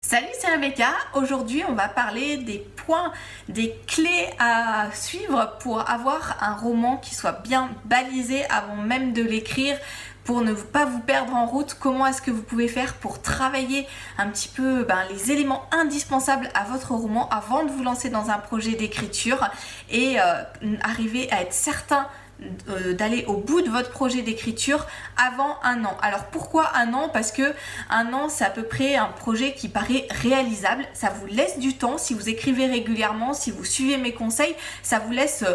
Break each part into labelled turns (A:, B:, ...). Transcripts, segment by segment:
A: Salut, c'est Rebecca. Aujourd'hui, on va parler des points, des clés à suivre pour avoir un roman qui soit bien balisé avant même de l'écrire, pour ne pas vous perdre en route. Comment est-ce que vous pouvez faire pour travailler un petit peu les éléments indispensables à votre roman avant de vous lancer dans un projet d'écriture et arriver à être certain d'aller au bout de votre projet d'écriture avant un an. Alors pourquoi un an? Parce que un an, c'est à peu près un projet qui paraît réalisable. Ça vous laisse du temps. Si vous écrivez régulièrement, si vous suivez mes conseils, ça vous laisse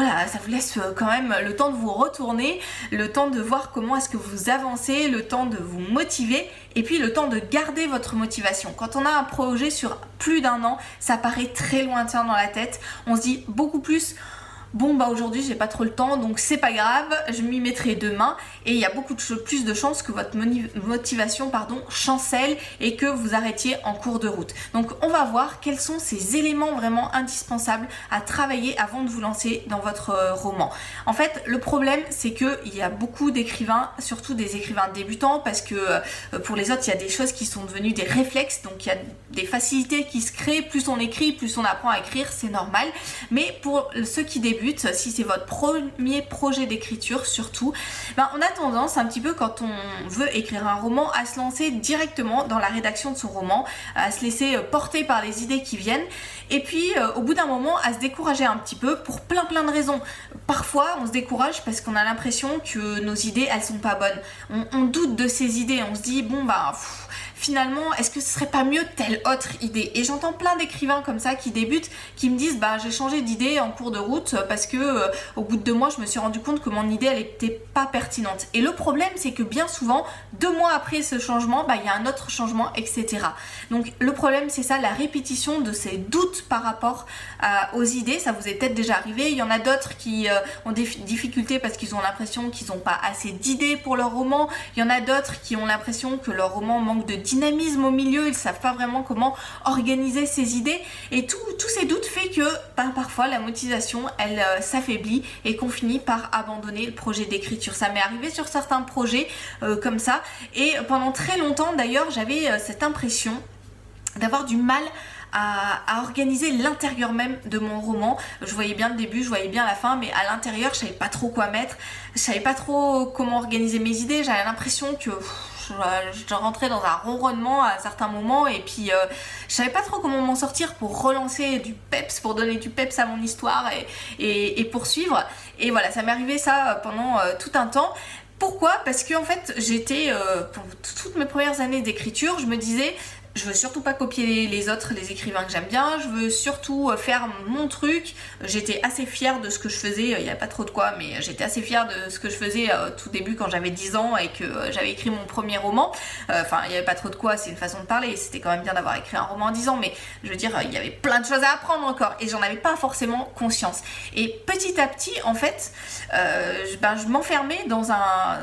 A: quand même le temps de vous retourner, le temps de voir comment est-ce que vous avancez, le temps de vous motiver et puis le temps de garder votre motivation. Quand on a un projet sur plus d'un an, ça paraît très lointain dans la tête. On se dit beaucoup plus: bon aujourd'hui j'ai pas trop le temps, donc c'est pas grave, je m'y mettrai demain, et il y a beaucoup plus de chances que votre motivation chancelle et que vous arrêtiez en cours de route. Donc on va voir quels sont ces éléments vraiment indispensables à travailler avant de vous lancer dans votre roman. En fait, le problème, c'est que il y a beaucoup d'écrivains, surtout des écrivains débutants, parce que pour les autres il y a des choses qui sont devenues des réflexes, donc il y a des facilités qui se créent. Plus on écrit, plus on apprend à écrire, c'est normal. Mais pour ceux qui débutent, si c'est votre premier projet d'écriture surtout, on a tendance un petit peu, quand on veut écrire un roman, à se lancer directement dans la rédaction de son roman, à se laisser porter par les idées qui viennent, et puis au bout d'un moment à se décourager un petit peu pour plein de raisons. Parfois on se décourage parce qu'on a l'impression que nos idées elles sont pas bonnes, on doute de ces idées, on se dit finalement, est-ce que ce serait pas mieux telle autre idée? Et j'entends plein d'écrivains comme ça qui débutent, qui me disent j'ai changé d'idée en cours de route parce que au bout de 2 mois je me suis rendu compte que mon idée elle était pas pertinente. Et le problème, c'est que bien souvent 2 mois après ce changement, il y a un autre changement, etc. Donc le problème, c'est ça, la répétition de ces doutes par rapport aux idées. Ça vous est peut-être déjà arrivé. Il y en a d'autres qui ont des difficultés parce qu'ils ont l'impression qu'ils n'ont pas assez d'idées pour leur roman. Il y en a d'autres qui ont l'impression que leur roman manque de dynamisme au milieu, ils savent pas vraiment comment organiser ces idées, et tous ces doutes fait que parfois la motivation elle s'affaiblit et qu'on finit par abandonner le projet d'écriture. Ça m'est arrivé sur certains projets comme ça, et pendant très longtemps d'ailleurs j'avais cette impression d'avoir du mal à organiser l'intérieur même de mon roman. Je voyais bien le début, je voyais bien la fin, mais à l'intérieur je savais pas trop quoi mettre, je savais pas trop comment organiser mes idées. J'avais l'impression que je rentrais dans un ronronnement à certains moments, et puis je savais pas trop comment m'en sortir pour relancer du peps, pour donner du peps à mon histoire et poursuivre. Et voilà, ça m'est arrivé ça pendant tout un temps. Pourquoi? Parce que en fait j'étais pour toutes mes premières années d'écriture, je me disais: je veux surtout pas copier les autres, les écrivains que j'aime bien, je veux surtout faire mon truc. J'étais assez fière de ce que je faisais, il n'y a pas trop de quoi, mais j'étais assez fière de ce que je faisais tout début quand j'avais 10 ans et que j'avais écrit mon premier roman. Enfin, il n'y avait pas trop de quoi, c'est une façon de parler, c'était quand même bien d'avoir écrit un roman à 10 ans, mais je veux dire, il y avait plein de choses à apprendre encore et j'en avais pas forcément conscience. Et petit à petit, en fait, je m'enfermais dans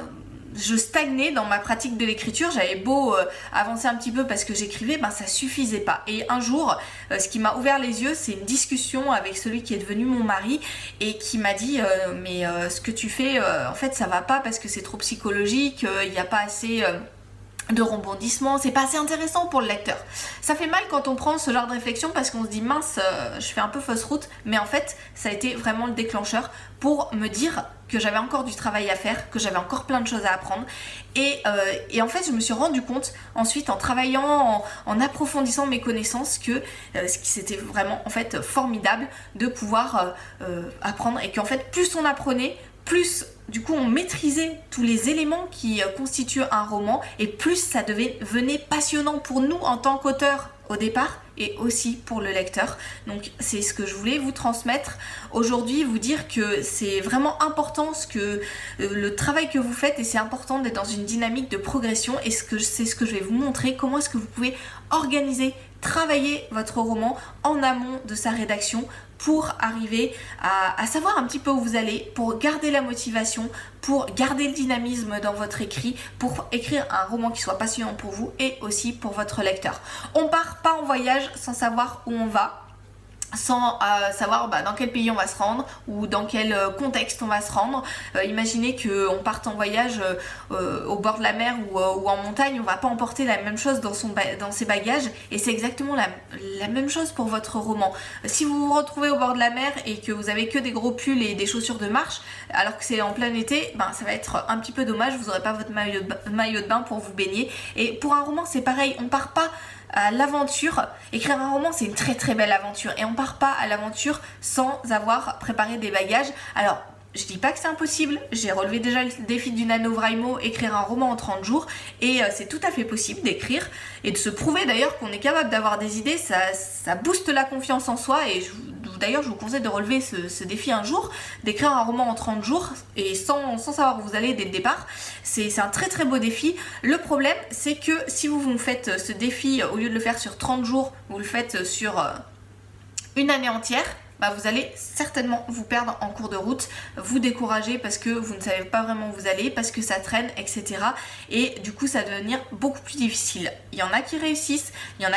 A: je stagnais dans ma pratique de l'écriture. J'avais beau avancer un petit peu parce que j'écrivais, ça suffisait pas. Et un jour, ce qui m'a ouvert les yeux, c'est une discussion avec celui qui est devenu mon mari et qui m'a dit mais ce que tu fais, en fait ça va pas parce que c'est trop psychologique, il n'y a pas assez de rebondissements, c'est pas assez intéressant pour le lecteur. Ça fait mal quand on prend ce genre de réflexion parce qu'on se dit mince, je fais un peu fausse route, mais en fait ça a été vraiment le déclencheur pour me dire que j'avais encore du travail à faire, que j'avais encore plein de choses à apprendre, et en fait je me suis rendu compte ensuite en travaillant, en approfondissant mes connaissances, que c'était vraiment en fait formidable de pouvoir apprendre, et qu'en fait plus on apprenait, plus du coup on maîtrisait tous les éléments qui constituent un roman, et plus ça devenait passionnant pour nous en tant qu'auteurs au départ, et aussi pour le lecteur. Donc c'est ce que je voulais vous transmettre aujourd'hui, vous dire que c'est vraiment important le travail que vous faites, et c'est important d'être dans une dynamique de progression, et c'est ce que je vais vous montrer, comment est-ce que vous pouvez organiser, travailler votre roman en amont de sa rédaction pour arriver à savoir un petit peu où vous allez, pour garder la motivation, pour garder le dynamisme dans votre écrit, pour écrire un roman qui soit passionnant pour vous et aussi pour votre lecteur. On part pas en voyage sans savoir où on va. sans savoir dans quel pays on va se rendre ou dans quel contexte on va se rendre. Imaginez qu'on parte en voyage au bord de la mer ou en montagne, on va pas emporter la même chose dans ses bagages, et c'est exactement la même chose pour votre roman. Si vous vous retrouvez au bord de la mer et que vous avez que des gros pulls et des chaussures de marche alors que c'est en plein été, ça va être un petit peu dommage, vous n'aurez pas votre maillot de bain pour vous baigner. Et pour un roman c'est pareil, on part pas à l'aventure. Écrire un roman c'est une très très belle aventure et on part pas à l'aventure sans avoir préparé des bagages. Alors je dis pas que c'est impossible, j'ai relevé déjà le défi du NaNoWriMo, écrire un roman en 30 jours, et c'est tout à fait possible d'écrire et de se prouver d'ailleurs qu'on est capable d'avoir des idées. Ça booste la confiance en soi, et d'ailleurs je vous conseille de relever ce défi un jour, d'écrire un roman en 30 jours et sans savoir où vous allez dès le départ. C'est un très très beau défi. Le problème c'est que si vous faites ce défi, au lieu de le faire sur 30 jours, vous le faites sur une année entière, vous allez certainement vous perdre en cours de route, vous décourager parce que vous ne savez pas vraiment où vous allez, parce que ça traîne, etc. Et du coup ça va devenir beaucoup plus difficile. Il y en a qui réussissent,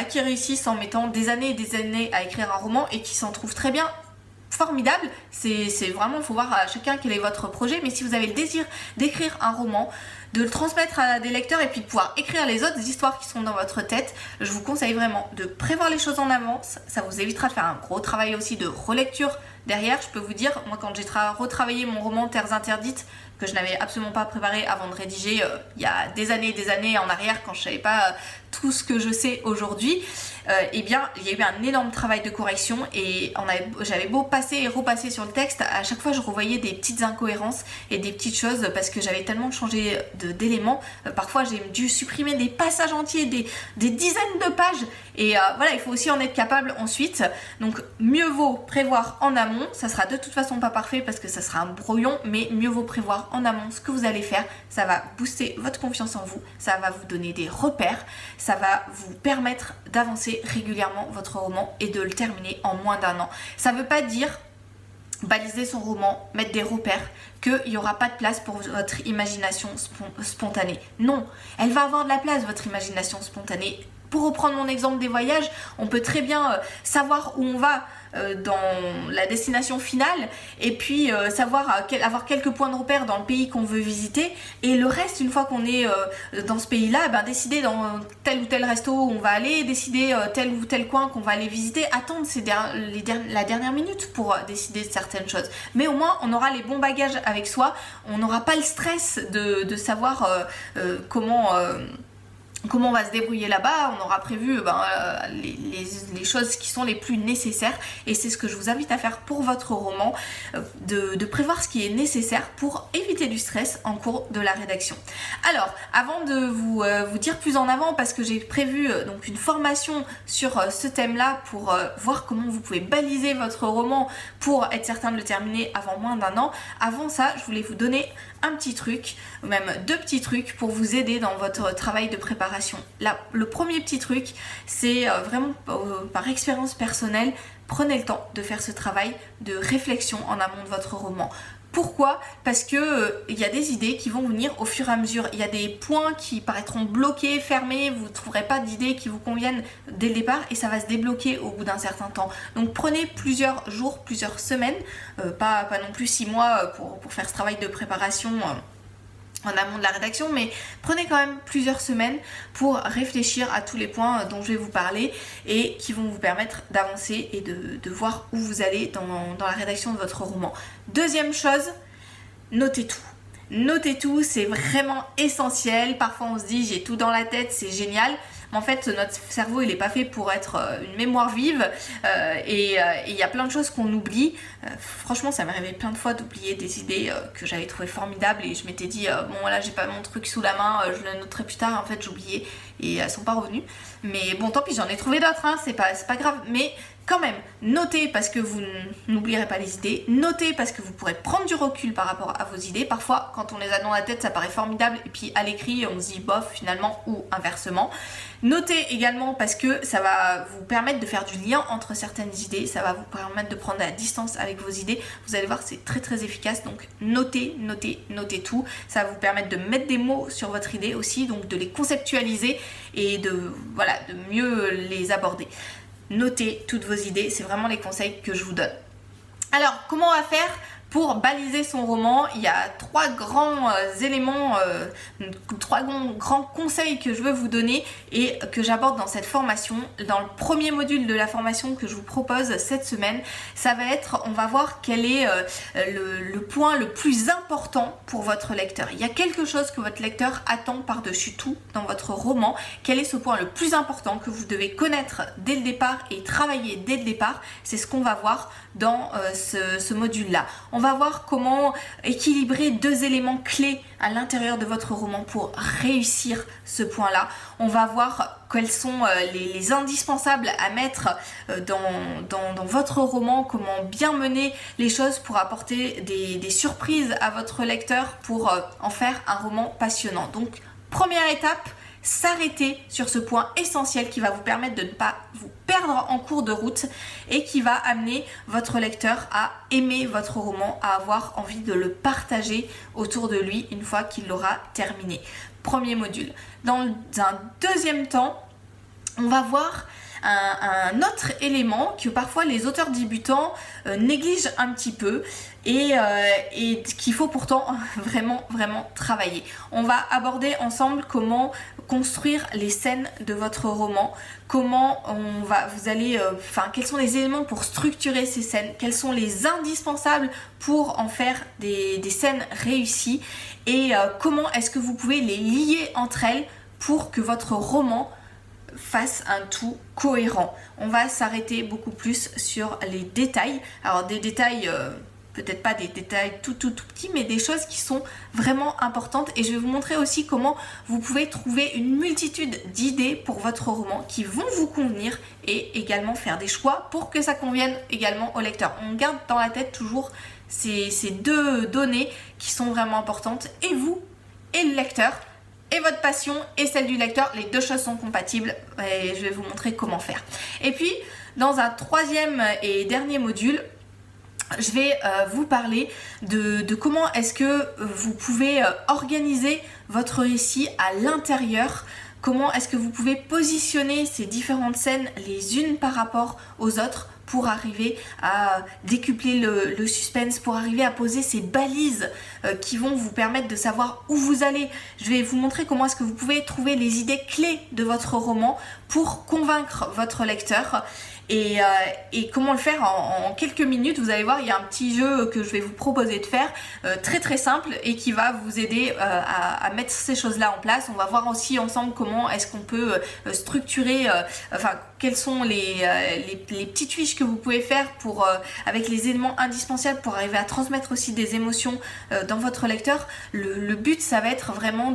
A: en mettant des années et des années à écrire un roman et qui s'en trouvent très bien. Formidable, c'est vraiment, il faut voir à chacun quel est votre projet, mais si vous avez le désir d'écrire un roman, de le transmettre à des lecteurs et puis de pouvoir écrire les autres histoires qui sont dans votre tête, je vous conseille vraiment de prévoir les choses en avance. Ça vous évitera de faire un gros travail aussi de relecture derrière. Je peux vous dire, moi quand j'ai retravaillé mon roman Terres Interdites, que je n'avais absolument pas préparé avant de rédiger il y a des années en arrière, quand je savais pas tout ce que je sais aujourd'hui, eh bien il y a eu un énorme travail de correction et j'avais beau passer et repasser sur le texte, à chaque fois je revoyais des petites incohérences et des petites choses parce que j'avais tellement changé d'éléments. Parfois j'ai dû supprimer des passages entiers, des dizaines de pages, et voilà, il faut aussi en être capable ensuite. Donc mieux vaut prévoir en amont, ça sera de toute façon pas parfait parce que ça sera un brouillon, mais mieux vaut prévoir en amont ce que vous allez faire. Ça va booster votre confiance en vous, ça va vous donner des repères, ça va vous permettre d'avancer régulièrement votre roman et de le terminer en moins d'un an. Ça veut pas dire baliser son roman, mettre des repères, qu'il n'y aura pas de place pour votre imagination spontanée. Non, elle va avoir de la place, votre imagination spontanée. Pour reprendre mon exemple des voyages, on peut très bien savoir où on va dans la destination finale, et puis avoir quelques points de repère dans le pays qu'on veut visiter, et le reste, une fois qu'on est dans ce pays-là, décider dans tel ou tel resto où on va aller, décider tel ou tel coin qu'on va aller visiter, attendre la dernière minute pour décider de certaines choses. Mais au moins on aura les bons bagages avec soi, on n'aura pas le stress de savoir comment on va se débrouiller là-bas. On aura prévu les choses qui sont les plus nécessaires, et c'est ce que je vous invite à faire pour votre roman, de prévoir ce qui est nécessaire pour éviter du stress en cours de la rédaction. Alors avant de vous dire plus en avant, parce que j'ai prévu donc une formation sur ce thème-là pour voir comment vous pouvez baliser votre roman pour être certain de le terminer avant moins d'un an, avant ça je voulais vous donner un petit truc, ou même deux petits trucs pour vous aider dans votre travail de préparation. Là, le premier petit truc, c'est vraiment par expérience personnelle, prenez le temps de faire ce travail de réflexion en amont de votre roman. Pourquoi ? Parce que il y a des idées qui vont venir au fur et à mesure. Il y a des points qui paraîtront bloqués, fermés, vous ne trouverez pas d'idées qui vous conviennent dès le départ, et ça va se débloquer au bout d'un certain temps. Donc prenez plusieurs jours, plusieurs semaines, pas non plus 6 mois pour faire ce travail de préparation en amont de la rédaction, mais prenez quand même plusieurs semaines pour réfléchir à tous les points dont je vais vous parler et qui vont vous permettre d'avancer et de voir où vous allez dans la rédaction de votre roman. Deuxième chose, notez tout. Notez tout, c'est vraiment essentiel. Parfois on se dit j'ai tout dans la tête, c'est génial. Mais en fait notre cerveau il n'est pas fait pour être une mémoire vive, et il y a plein de choses qu'on oublie. Franchement ça m'est arrivé plein de fois d'oublier des idées que j'avais trouvées formidables, et je m'étais dit bon là j'ai pas mon truc sous la main, je le noterai plus tard. En fait j'oubliais et elles sont pas revenues. Mais bon tant pis, j'en ai trouvé d'autres, hein, c'est pas grave. Mais quand même, notez parce que vous n'oublierez pas les idées, notez parce que vous pourrez prendre du recul par rapport à vos idées. Parfois, quand on les a dans la tête, ça paraît formidable, et puis à l'écrit, on se dit bof finalement, ou inversement. Notez également parce que ça va vous permettre de faire du lien entre certaines idées, ça va vous permettre de prendre la distance avec vos idées. Vous allez voir, c'est très très efficace, donc notez, notez, notez tout. Ça va vous permettre de mettre des mots sur votre idée aussi, donc de les conceptualiser et de mieux les aborder. notez toutes vos idées, c'est vraiment les conseils que je vous donne. Alors, comment on va faire pour baliser son roman? Il y a trois grands éléments, trois grands conseils que je veux vous donner et que j'aborde dans cette formation. Dans le premier module de la formation que je vous propose cette semaine, ça va être, on va voir quel est le point le plus important pour votre lecteur. Il y a quelque chose que votre lecteur attend par-dessus tout dans votre roman. Quel est ce point le plus important que vous devez connaître dès le départ et travailler dès le départ? C'est ce qu'on va voir dans ce module-là. On va voir comment équilibrer deux éléments clés à l'intérieur de votre roman pour réussir ce point-là. On va voir quels sont les indispensables à mettre dans votre roman, comment bien mener les choses pour apporter des surprises à votre lecteur pour en faire un roman passionnant. Donc, première étape, s'arrêter sur ce point essentiel qui va vous permettre de ne pas vous perdre en cours de route et qui va amener votre lecteur à aimer votre roman, à avoir envie de le partager autour de lui une fois qu'il l'aura terminé. Premier module. Dans un deuxième temps, on va voir un autre élément que parfois les auteurs débutants négligent un petit peu et qu'il faut pourtant vraiment travailler. On va aborder ensemble comment construire les scènes de votre roman, comment quels sont les éléments pour structurer ces scènes, quels sont les indispensables pour en faire des scènes réussies et comment est-ce que vous pouvez les lier entre elles pour que votre roman fasse un tout cohérent. On va s'arrêter beaucoup plus sur les détails. Alors des détails, peut-être pas des détails tout petits, mais des choses qui sont vraiment importantes. Et je vais vous montrer aussi comment vous pouvez trouver une multitude d'idées pour votre roman qui vont vous convenir et également faire des choix pour que ça convienne également au lecteur. On garde dans la tête toujours ces deux données qui sont vraiment importantes. Et vous et le lecteur, et votre passion et celle du lecteur, les deux choses sont compatibles et je vais vous montrer comment faire. Et puis, dans un troisième et dernier module, je vais vous parler de comment est-ce que vous pouvez organiser votre récit à l'intérieur. Comment est-ce que vous pouvez positionner ces différentes scènes les unes par rapport aux autres pour arriver à décupler le suspense, pour arriver à poser ces balises qui vont vous permettre de savoir où vous allez. Je vais vous montrer comment est-ce que vous pouvez trouver les idées clés de votre roman pour convaincre votre lecteur. Et comment le faire en quelques minutes. Vous allez voir, il y a un petit jeu que je vais vous proposer de faire, très simple et qui va vous aider à mettre ces choses-là en place. On va voir aussi ensemble comment est-ce qu'on peut structurer, quelles sont les petites fiches que vous pouvez faire avec les éléments indispensables pour arriver à transmettre aussi des émotions dans votre lecteur. Le but, ça va être vraiment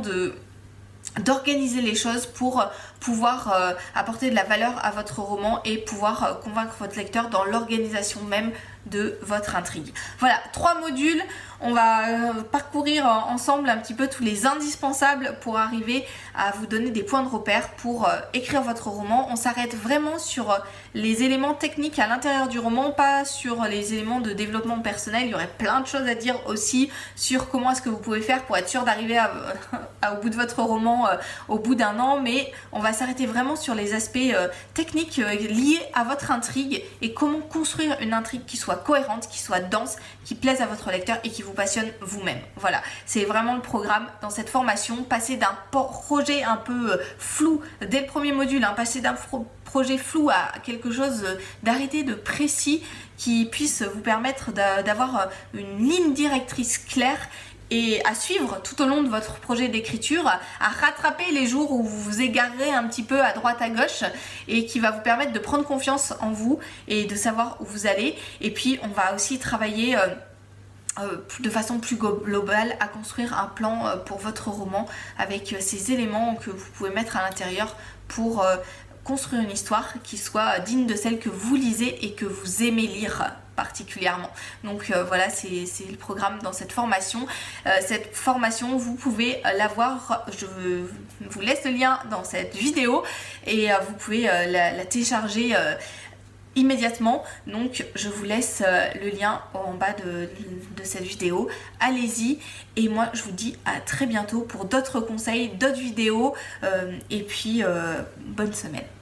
A: d'organiser les choses pour pouvoir apporter de la valeur à votre roman et pouvoir convaincre votre lecteur dans l'organisation même de votre intrigue. Voilà, 3 modules. On va parcourir ensemble un petit peu tous les indispensables pour arriver à vous donner des points de repère pour écrire votre roman. On s'arrête vraiment sur les éléments techniques à l'intérieur du roman, pas sur les éléments de développement personnel. Il y aurait plein de choses à dire aussi sur comment est-ce que vous pouvez faire pour être sûr d'arriver au bout de votre roman au bout d'un an, mais on va s'arrêter vraiment sur les aspects techniques liés à votre intrigue et comment construire une intrigue qui soit cohérente, qui soit dense, qui plaise à votre lecteur et qui vous passionne vous-même. Voilà, c'est vraiment le programme dans cette formation. Passer d'un projet un peu flou dès le premier module, passer d'un projet flou à quelque chose d'arrêté, de précis, qui puisse vous permettre d'avoir une ligne directrice claire et à suivre tout au long de votre projet d'écriture, à rattraper les jours où vous vous égarerez un petit peu à droite à gauche et qui va vous permettre de prendre confiance en vous et de savoir où vous allez. Et puis on va aussi travailler de façon plus globale à construire un plan pour votre roman avec ces éléments que vous pouvez mettre à l'intérieur pour construire une histoire qui soit digne de celle que vous lisez et que vous aimez lire particulièrement. Donc voilà, c'est le programme dans cette formation. Cette formation, vous pouvez l'avoir, je vous laisse le lien dans cette vidéo et vous pouvez la télécharger immédiatement. Donc je vous laisse le lien en bas de cette vidéo. Allez-y et moi je vous dis à très bientôt pour d'autres conseils, d'autres vidéos et puis bonne semaine.